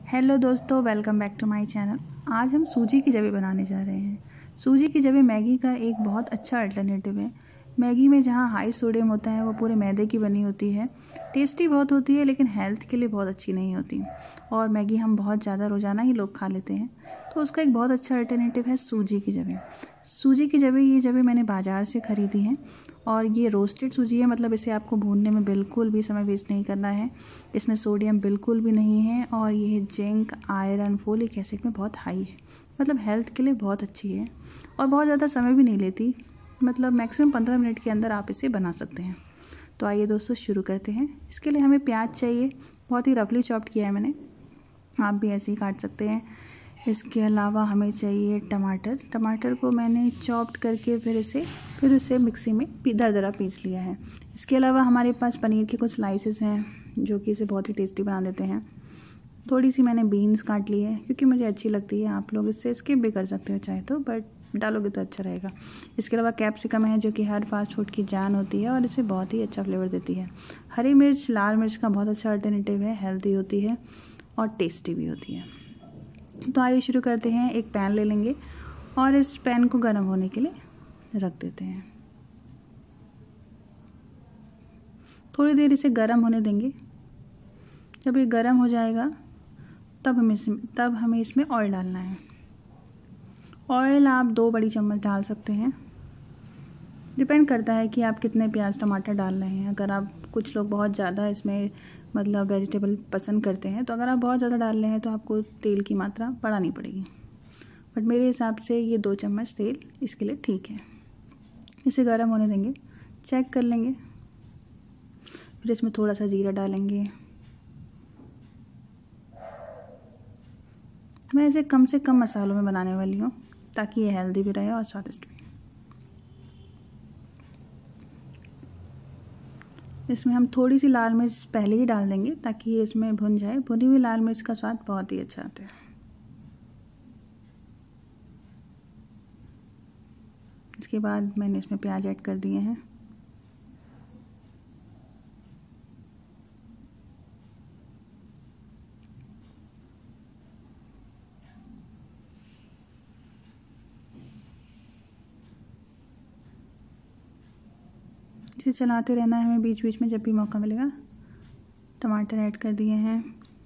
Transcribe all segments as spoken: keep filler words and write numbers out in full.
Hello दोस्तों, welcome back to my channel. आज हम सूजी की जबे बनाने जा रहे हैं। सूजी की जबे मैगी का एक बहुत अच्छा अल्टरनेटिव है। मैगी में जहाँ हाई सोडियम होता है वो पूरे मैदे की बनी होती है। टेस्टी बहुत होती है लेकिन हेल्थ के लिए बहुत अच्छी नहीं होती, और मैगी हम बहुत ज़्यादा रोज़ाना ही लोग खा लेते हैं, तो उसका एक बहुत अच्छा अल्टरनेटिव है सूजी की जबे। सूजी की जबे ये जबे मैंने बाज़ार से ख़रीदी हैं, और ये रोस्टेड सूजी है, मतलब इसे आपको भूनने में बिल्कुल भी समय वेस्ट नहीं करना है। इसमें सोडियम बिल्कुल भी नहीं है, और ये जिंक, आयरन, फोलिक एसिड में बहुत हाई है, मतलब हेल्थ के लिए बहुत अच्छी है और बहुत ज़्यादा समय भी नहीं लेती। मतलब मैक्सिमम पंद्रह मिनट के अंदर आप इसे बना सकते हैं। तो आइए दोस्तों शुरू करते हैं। इसके लिए हमें प्याज चाहिए, बहुत ही रफली चॉप्ड किया है मैंने, आप भी ऐसे ही काट सकते हैं। इसके अलावा हमें चाहिए टमाटर। टमाटर को मैंने चॉप्ड करके फिर इसे फिर उसे मिक्सी में दरदरा पीस लिया है। इसके अलावा हमारे पास पनीर के कुछ स्लाइसेस हैं जो कि इसे बहुत ही टेस्टी बना देते हैं। थोड़ी सी मैंने बीन्स काट ली है क्योंकि मुझे अच्छी लगती है। आप लोग इससे स्किप भी कर सकते हो चाहे तो, बट डालोगे तो अच्छा रहेगा। इसके अलावा कैप्सिकम है जो कि हर फास्ट फूड की जान होती है और इसे बहुत ही अच्छा फ्लेवर देती है। हरी मिर्च, लाल मिर्च का बहुत अच्छा अल्टरनेटिव है, हेल्दी होती है और टेस्टी भी होती है। तो आइए शुरू करते हैं। एक पैन ले लेंगे और इस पैन को गर्म होने के लिए रख देते हैं। थोड़ी देर इसे गर्म होने देंगे। जब ये गर्म हो जाएगा तब हमें इसमें तब हमें इसमें ऑयल डालना है। ऑयल आप दो बड़ी चम्मच डाल सकते हैं, डिपेंड करता है कि आप कितने प्याज टमाटर डाल रहे हैं। अगर आप कुछ लोग बहुत ज़्यादा इसमें मतलब वेजिटेबल पसंद करते हैं, तो अगर आप बहुत ज़्यादा डाल रहे हैं तो आपको तेल की मात्रा बढ़ानी पड़ेगी, बट मेरे हिसाब से ये दो चम्मच तेल इसके लिए ठीक है। इसे गर्म होने देंगे, चेक कर लेंगे। फिर इसमें थोड़ा सा जीरा डालेंगे। मैं इसे कम से कम मसालों में बनाने वाली हूँ ताकि ये हेल्दी भी रहे और स्वादिष्ट भी। इसमें हम थोड़ी सी लाल मिर्च पहले ही डाल देंगे ताकि ये इसमें भुन जाए। भुनी हुई लाल मिर्च का स्वाद बहुत ही अच्छा आता है। इसके बाद मैंने इसमें प्याज ऐड कर दिए हैं। इसे चलाते रहना है हमें बीच बीच में जब भी मौका मिलेगा। टमाटर ऐड कर दिए हैं।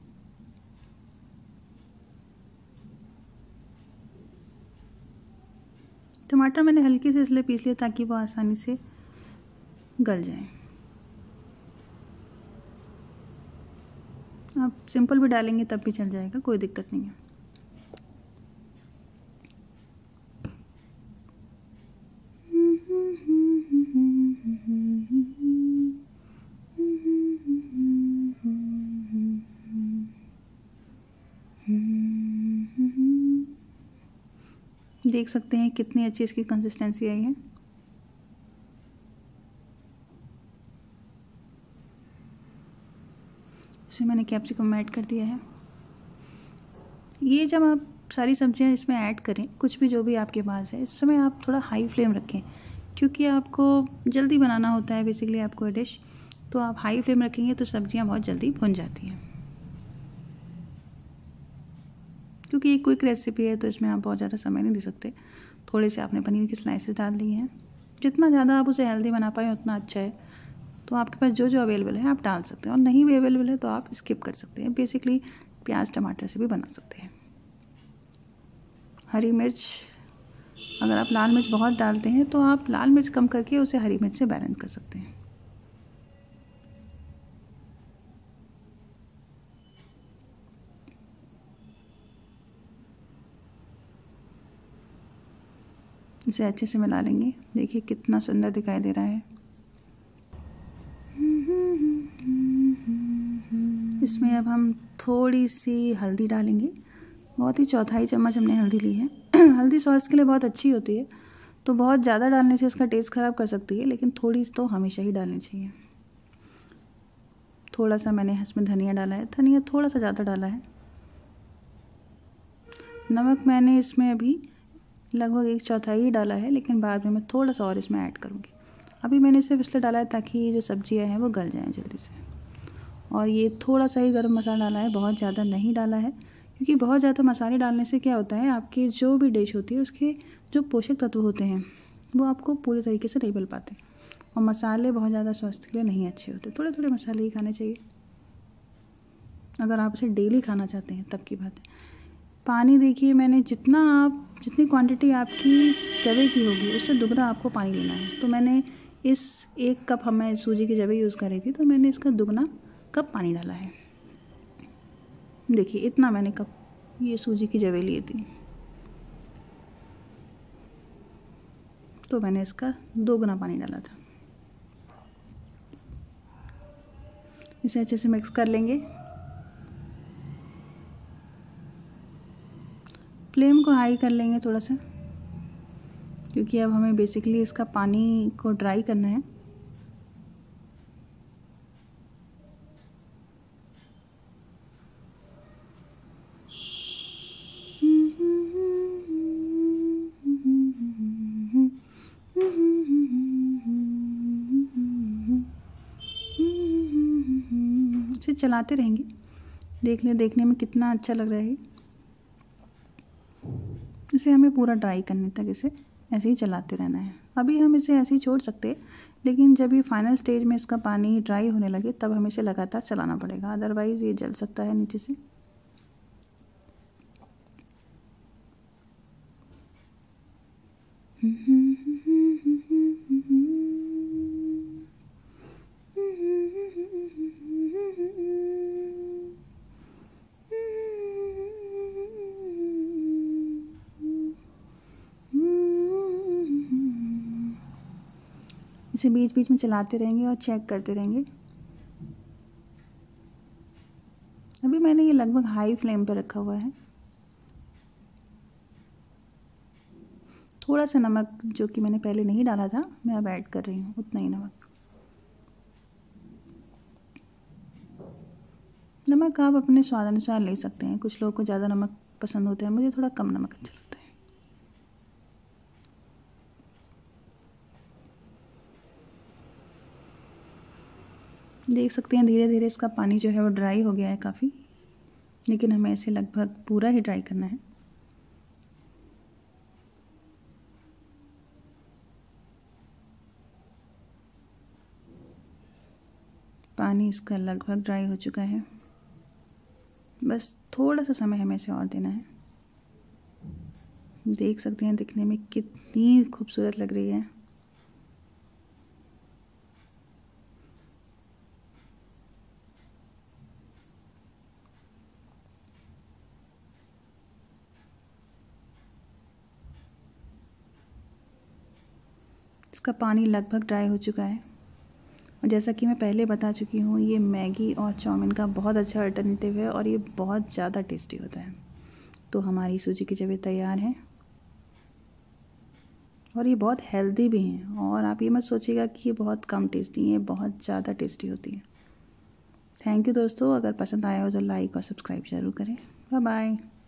टमाटर मैंने हल्की से इसलिए पीस लिया ताकि वो आसानी से गल जाए। आप सिंपल भी डालेंगे तब भी चल जाएगा, कोई दिक्कत नहीं है। देख सकते हैं कितनी अच्छी इसकी कंसिस्टेंसी आई है। इसमें मैंने कैप्सिकम ऐड कर दिया है। ये जब आप सारी सब्जियां इसमें ऐड करें, कुछ भी जो भी आपके पास है, इस समय आप थोड़ा हाई फ्लेम रखें क्योंकि आपको जल्दी बनाना होता है बेसिकली आपको डिश। तो आप हाई फ्लेम रखेंगे तो सब्जियां बहुत जल्दी भुन जाती हैं। क्योंकि ये क्विक रेसिपी है तो इसमें आप बहुत ज़्यादा समय नहीं दे सकते। थोड़े से आपने पनीर की स्लाइसेस डाल दी हैं। जितना ज़्यादा आप उसे हेल्दी बना पाए उतना अच्छा है। तो आपके पास जो जो अवेलेबल है आप डाल सकते हैं, और नहीं भी अवेलेबल है तो आप स्किप कर सकते हैं। बेसिकली प्याज टमाटर से भी बना सकते हैं। हरी मिर्च, अगर आप लाल मिर्च बहुत डालते हैं तो आप लाल मिर्च कम करके उसे हरी मिर्च से बैलेंस कर सकते हैं। इसे अच्छे से मिला लेंगे। देखिए कितना सुंदर दिखाई दे रहा है। इसमें अब हम थोड़ी सी हल्दी डालेंगे। बहुत ही चौथाई चम्मच हमने हल्दी ली है। हल्दी स्वास्थ्य के लिए बहुत अच्छी होती है, तो बहुत ज़्यादा डालने से इसका टेस्ट ख़राब कर सकती है, लेकिन थोड़ी तो हमेशा ही डालनी चाहिए। थोड़ा सा मैंने इसमें धनिया डाला है, धनिया थोड़ा सा ज़्यादा डाला है। नमक मैंने इसमें अभी लगभग एक चौथाई ही डाला है, लेकिन बाद में मैं थोड़ा सा और इसमें ऐड करूँगी। अभी मैंने सिर्फ इसलिए डाला है ताकि ये जो सब्जियाँ हैं वो गल जाएँ जल्दी से। और ये थोड़ा सा ही गरम मसाला डाला है, बहुत ज़्यादा नहीं डाला है, क्योंकि बहुत ज़्यादा मसाले डालने से क्या होता है, आपकी जो भी डिश होती है उसके जो पोषक तत्व होते हैं वो आपको पूरे तरीके से नहीं मिल पाते, और मसाले बहुत ज़्यादा स्वास्थ्य के लिए नहीं अच्छे होते। थोड़े थोड़े मसाले ही खाने चाहिए, अगर आप इसे डेली खाना चाहते हैं तब की बात है। पानी देखिए, मैंने जितना आप जितनी क्वांटिटी आपकी जवे की होगी उससे दुगना आपको पानी लेना है। तो मैंने इस एक कप हमें सूजी की जवे यूज़ करी थी, तो मैंने इसका दुगना कप पानी डाला है। देखिए इतना मैंने कप ये सूजी की जवे लिए थी, तो मैंने इसका दोगुना पानी डाला था। इसे अच्छे से मिक्स कर लेंगे। फ्लेम को हाई कर लेंगे थोड़ा सा, क्योंकि अब हमें बेसिकली इसका पानी को ड्राई करना है। इसे चलाते रहेंगे, देख ले देखने में कितना अच्छा लग रहा है। इसे हमें पूरा ड्राई करने तक इसे ऐसे ही चलाते रहना है। अभी हम इसे ऐसे ही छोड़ सकते हैं, लेकिन जब ये फाइनल स्टेज में इसका पानी ड्राई होने लगे तब हमें इसे लगातार चलाना पड़ेगा, अदरवाइज़ ये जल सकता है नीचे से। इसे बीच बीच में चलाते रहेंगे और चेक करते रहेंगे। अभी मैंने ये लगभग हाई फ्लेम पर रखा हुआ है। थोड़ा सा नमक जो कि मैंने पहले नहीं डाला था मैं अब ऐड कर रही हूँ, उतना ही नमक। नमक आप अपने स्वाद अनुसार ले सकते हैं, कुछ लोगों को ज़्यादा नमक पसंद होता है, मुझे थोड़ा कम नमक अच्छा लगता है। देख सकते हैं धीरे धीरे इसका पानी जो है वो ड्राई हो गया है काफ़ी, लेकिन हमें इसे लगभग पूरा ही ड्राई करना है। पानी इसका लगभग ड्राई हो चुका है, बस थोड़ा सा समय हमें इसे और देना है। देख सकते हैं दिखने में कितनी खूबसूरत लग रही है। इसका पानी लगभग ड्राई हो चुका है, और जैसा कि मैं पहले बता चुकी हूँ ये मैगी और चाउमीन का बहुत अच्छा अल्टरनेटिव है और ये बहुत ज़्यादा टेस्टी होता है। तो हमारी सूजी की जवे तैयार है और ये बहुत हेल्दी भी हैं, और आप ये मत सोचिएगा कि ये बहुत कम टेस्टी हैं, बहुत ज़्यादा टेस्टी होती है। थैंक यू दोस्तों, अगर पसंद आया हो तो लाइक और सब्सक्राइब ज़रूर करें। Bye bye.